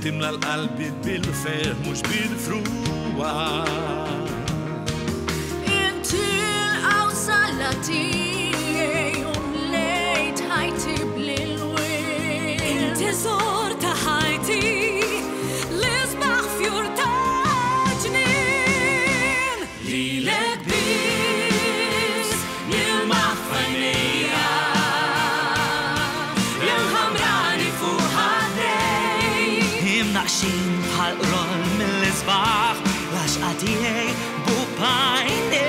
timla l-qalbi bil-fer mux bil-fruwa. Inti l-qawsalla tiegħi u mlejt ħajti bl-ilwien. Inti żor ta' ħajti li sbaħ fjur ta' ġnien. Lilek biss nilma' f'għajnejja l-ħamrani fuq ħaddej. Imnaqxin bħal qrol mill-isbaħ l-għaxqa tiegħi b'bajnej.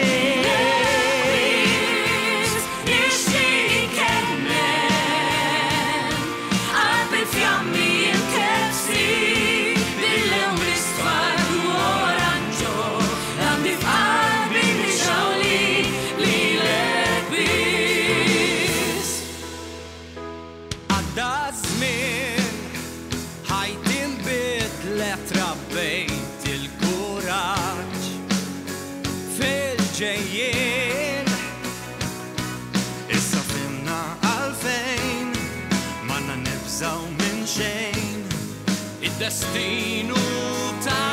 Trabbejt il-kuraġġ fil-ġejjien. Issa fimna għalfejn manna nibżaw minn xejn. Id-destinu ta'